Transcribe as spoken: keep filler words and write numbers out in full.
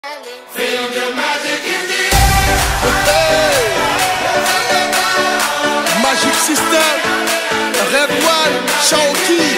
Feel the magic in the air. Magic System, Red One, Shaoki.